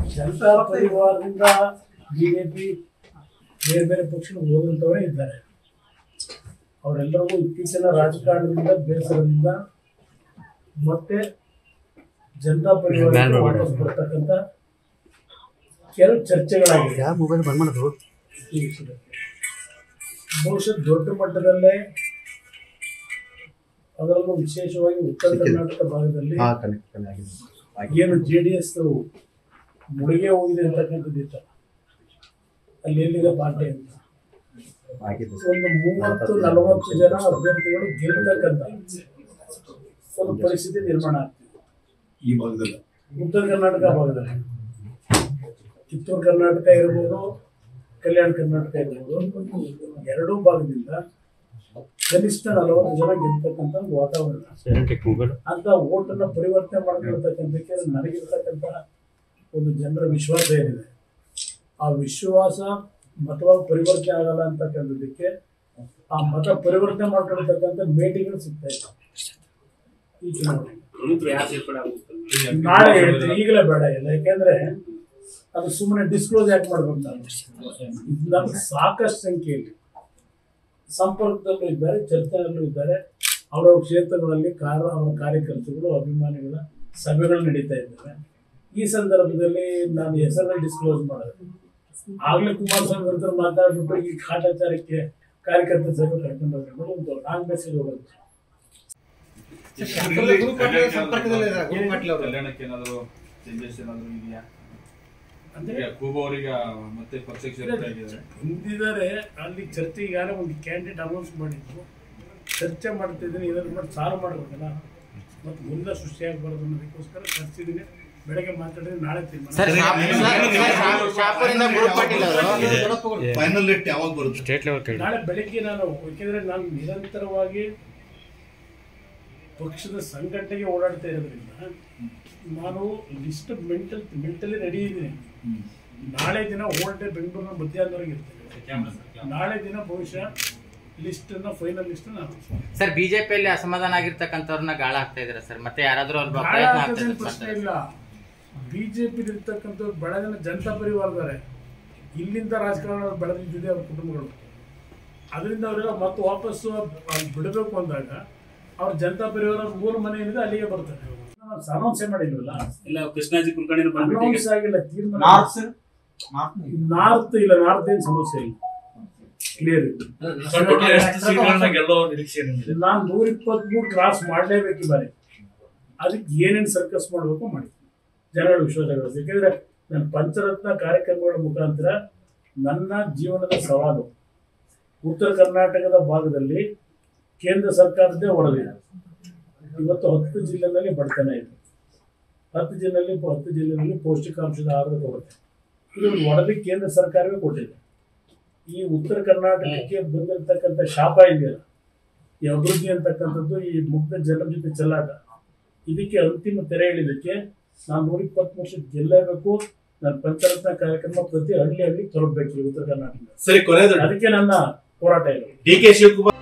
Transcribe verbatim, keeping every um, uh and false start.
Janata ಪರಿವಾರದಿಂದ BJP ಬೇರೆ ಬೇರೆ ಪಕ್ಷಗಳು ಹೋದಂಥವರೇ ಇದ್ದಾರೆ. ಅವರೆಲ್ಲರಿಗೂ ಇತ್ತೀಚಿನ ರಾಜಕಾರಣದಿಂದ ಬೇಸರದಿಂದ ಮತ್ತೆ ಜನತಾ ಪರಿವಾರ ವಾಪಸ್ ಬರ್ತಕ್ಕಂಥ ಕೆಲವು ಚರ್ಚೆಗಳಾಗಿದೆ. ಬಹುಶಃ ದೊಡ್ಡ ಮಟ್ಟದಲ್ಲೇ ಅದರಲ್ಲೂ ವಿಶೇಷವಾಗಿ ಉತ್ತರ ಕರ್ನಾಟಕ ಭಾಗದಲ್ಲಿ ಏನು ಜೆ ಡಿ ಎಸ್ ಮುಡಿಗೆ ಹೋಗಿದೆ ಅಂತಕ್ಕಂಥದ್ದು ಇತ್ತ ಅಲ್ಲಿ ಎಲ್ಲಿದೆ ಪಾರ್ಟಿ ಅಂತ ಒಂದು ಮೂವತ್ತು ನಲವತ್ತು ಜನ ಅಭ್ಯರ್ಥಿಗಳು ಗೆಲ್ತಕ್ಕಂಥ ಒಂದು ಪರಿಸ್ಥಿತಿ ನಿರ್ಮಾಣ ಆಗ್ತಿದೆ ಈ ಭಾಗದಲ್ಲಿ. ಉತ್ತರ ಕರ್ನಾಟಕ ಭಾಗದಲ್ಲಿ ಕಿತ್ತೂರು ಕರ್ನಾಟಕ ಇರ್ಬೋದು, ಕಲ್ಯಾಣ ಕರ್ನಾಟಕ ಇರ್ಬೋದು, ಎರಡೂ ಭಾಗದಿಂದ ಕನಿಷ್ಠ ನಲವತ್ತು ಜನ ಗೆಲ್ತಕ್ಕಂಥ ಒಂದು ವಾತಾವರಣ ಅಂತ ಓಟನ್ನ ಪರಿವರ್ತನೆ ಮಾಡ್ಕೊಳ್ತಕ್ಕಂಥಕ್ಕೆ ನನಗಿರ್ತಕ್ಕಂಥ ಒಂದು ಜನರ ವಿಶ್ವಾಸ ಏನಿದೆ, ಆ ವಿಶ್ವಾಸ ಮತವಾಗಿ ಪರಿವರ್ತನೆ ಆಗಲ್ಲ ಅಂತಕ್ಕಂಥದ್ದಕ್ಕೆ ಆ ಮತ ಪರಿವರ್ತನೆ ಮಾಡ್ಕೊಳ್ತಕ್ಕಂಥ ಮೇಟಿಗಳು ಸಿಗ್ತಾ ಇದೆ ಈ ಚುನಾವಣೆ. ನಾಳೆ ಹೇಳ್ತೀನಿ, ಈಗಲೇ ಬೇಡ ಇಲ್ಲ, ಯಾಕೆಂದ್ರೆ ಅದು ಸುಮ್ಮನೆ ಡಿಸ್ಕ್ಲೋಸ್ ಯಾಕೆ ಮಾಡ್ಬೇಕು. ನಾನು ಸಾಕಷ್ಟು ಸಂಖ್ಯೆಯಲ್ಲಿ ಸಂಪರ್ಕದಲ್ಲೂ ಇದ್ದಾರೆ, ಚರ್ಚೆಯಲ್ಲೂ ಇದ್ದಾರೆ. ಅವರವ್ರ ಕ್ಷೇತ್ರಗಳಲ್ಲಿ ಕಾರ ಅವರ ಕಾರ್ಯಕರ್ತರು ಅಭಿಮಾನಿಗಳ ಸಭೆಗಳು ನಡೀತಾ ಇದ್ದಾವೆ. ಈ ಸಂದರ್ಭದಲ್ಲಿ ನಾನು ಹೆಸರನ್ನ ಡಿಸ್ಕ್ಲೋಸ್ ಮಾಡಿದೆ. ಆಗ್ಲೇ ಕುಮಾರಸ್ವಾಮಿ ಅವ್ರ ಮಾತಾಡ್ಬಿಟ್ಟು ಈ ಕಾಟಾಚಾರಕ್ಕೆ ಕಾರ್ಯಕರ್ತರ ಸಭೆ ಕರ್ಕೊಂಡು ಹೋಗ್ಬೇಕು ಒಂದು ರಾಂಗ್ ಮೆಸೇಜ್ ಹೋಗೋದು. ಹಿಂದಿದ್ದಾರೆ ಅಲ್ಲಿ ಚರ್ಚೆ ಈಗಾಗಲೇ ಒಂದು ಕ್ಯಾಂಡಿಡೇಟ್ ಅನೌನ್ಸ್ ಮಾಡಿದ್ರು, ಚರ್ಚೆ ಮಾಡ್ತಿದ್ದೀನಿ. ಇದನ್ನು ಮಾಡಿ ಸಾಲ್ವ್ ಮಾಡ್ಬೇಕಲ್ಲ, ಮತ್ತು ಮುಂದೆ ಸೃಷ್ಟಿಯಾಗಬಾರ್ದು ಅನ್ನೋದಕ್ಕೋಸ್ಕರ ಚರ್ಚಿದ್ದೀನಿ. ಬೆಳಗ್ಗೆ ಮಾತಾಡಿದ್ರೆ ನಾಳೆ ನಾಳೆ ಬೆಳಿಗ್ಗೆ ನಾನು, ಯಾಕೆಂದ್ರೆ ನಾನು ನಿರಂತರವಾಗಿ ಪಕ್ಷದ ಸಂಘಟನೆಗೆ ಓಡಾಡ್ತಾ ಇರೋದ್ರಿಂದ ನಾನು ಲಿಸ್ಟ್ ಮೆಂಟಲ್ ಮೆಂಟಲಿ ರೆಡಿ ಇದ್ದೀನಿ. ನಾಳೆ ದಿನ ಹೋಲ್ ಡೇ ಬೆಂಗಳೂರಿನ ಮಧ್ಯಾಹ್ನವರೆಗೆ ಇರ್ತೇನೆ. ನಾಳೆ ದಿನ ಬಹುಶಃ ಲಿಸ್ಟ್ ಅನ್ನ ಫೈನಲ್ ಲಿಸ್ಟ್ ನಾನು ಸರ್ ಬಿಜೆಪಿಯಲ್ಲಿ ಅಸಮಾಧಾನ ಆಗಿರ್ತಕ್ಕಂಥವ್ರನ್ನ ಗಾಳ ಹಾಕ್ತಾ ಇದಾರೆ ಸರ್, ಮತ್ತೆ ಯಾರಾದ್ರೂ ಪ್ರಶ್ನೆ ಇಲ್ಲ. ಬಿಜೆಪಿ ಇರ್ತಕ್ಕಂಥವ್ರು ಬಡ ಜನ ಜನತಾ ಪರಿವಾರದಾರೆ, ಇಲ್ಲಿಂದ ರಾಜಕಾರಣ ಬೆಳೆದಿದ್ದಿದೆ ಅವ್ರ ಕುಟುಂಬಗಳು. ಅದರಿಂದ ಅವರೆಲ್ಲ ಮತ್ತೆ ವಾಪಸ್ಸು ಬಿಡಬೇಕು ಅಂದಾಗ ಅವ್ರ ಜನತಾ ಪರಿವಾರ ಮೂಲ ಮನೆ ಏನಿದೆ ಅಲ್ಲಿಗೆ ಬರ್ತಾರೆ. ಅನೌನ್ಸ್ ಮಾಡಿಲ್ವಲ್ಲ, ಕೃಷ್ಣಾಜಿ ಕುಲಕರ್ಣಿ ಅನೌನ್ಸ್ ಆಗಿಲ್ಲ, ತೀರ್ಮಾನ ನಾರ್ತ್ ಇಲ್ಲ, ನಾರ್ತ್ ಏನ್ ಸಮಸ್ಯೆ ಇಲ್ಲ, ಕ್ಲಿಯರ್ ಇದೆ. ನಾನು ನೂರ ಇಪ್ಪತ್ತ್ ಮೂರು ಕ್ರಾಸ್ ಮಾಡ್ಲೇಬೇಕು ಈ ಬಾರಿ. ಅದಕ್ಕೆ ಏನೇನು ಸರ್ಕಸ್ ಮಾಡಬೇಕು ಮಾಡಿ ಜನಗಳ ವಿಶ್ವಾಸ ಗಳಿಸಿ. ಯಾಕೆಂದ್ರೆ ನನ್ನ ಪಂಚರತ್ನ ಕಾರ್ಯಕ್ರಮಗಳ ಮುಖಾಂತರ ನನ್ನ ಜೀವನದ ಸವಾಲು ಉತ್ತರ ಕರ್ನಾಟಕದ ಭಾಗದಲ್ಲಿ ಕೇಂದ್ರ ಸರ್ಕಾರದ್ದೇ ವರದಿ. ಇವತ್ತು ಹತ್ತು ಜಿಲ್ಲೆನಲ್ಲಿ ಬಡತನ ಇದೆ, ಹತ್ತು ಜಿಲ್ಲೆಯಲ್ಲಿ ಹತ್ತು ಜಿಲ್ಲೆಯಲ್ಲಿ ಪೌಷ್ಟಿಕಾಂಶದ ಆಹಾರದ ಕೊರತೆ. ಇದೊಂದು ವರದಿ ಕೇಂದ್ರ ಸರ್ಕಾರವೇ ಕೊಟ್ಟಿದೆ. ಈ ಉತ್ತರ ಕರ್ನಾಟಕಕ್ಕೆ ಬಂದಿರತಕ್ಕಂಥ ಶಾಪ ಇದೆಯಲ್ಲ, ಈ ಅಭಿವೃದ್ಧಿ ಅಂತಕ್ಕಂಥದ್ದು, ಈ ಮುಗ್ಧ ಜನರ ಜೊತೆ ಚೆಲ್ಲಾಟ, ಇದಕ್ಕೆ ಅಂತಿಮ ತೆರೆ ಎಳಿದಕ್ಕೆ ನಾನು ನೂರ ಇಪ್ಪತ್ತ್ ವರ್ಷ ಗೆಲ್ಲಬೇಕು. ನನ್ನ ಪಂಚರತ್ನ ಕಾರ್ಯಕ್ರಮ ಪ್ರತಿ ಹಳ್ಳಿ ಹಳ್ಳಿ ತಲುಪಬೇಕು ಉತ್ತರ ಕರ್ನಾಟಕ. ಸರಿ, ಕೊನೆಯದು ಅದಕ್ಕೆ ನನ್ನ ಹೋರಾಟ ಇದೆ. D K Shivakumar